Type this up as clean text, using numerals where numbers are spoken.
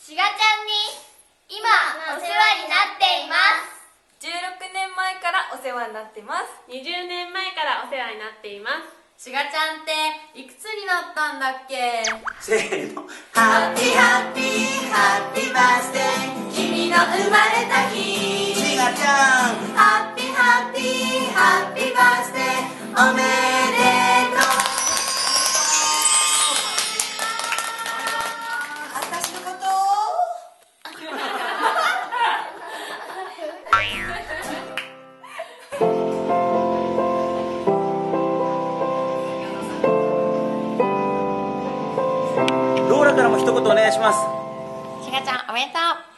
しがちゃんに今お世話になっています。 16年前からお世話になっています。 20年前からお世話になっています。 しがちゃんっていくつになったんだっけ？ せーの。ハッピーハッピーハッピーバースデー、君の生まれた日。しがちゃん、ハッピーハッピーハッピーバースデー、おめでとう。私のことローラからも一言お願いします。 しがちゃんおめでとう。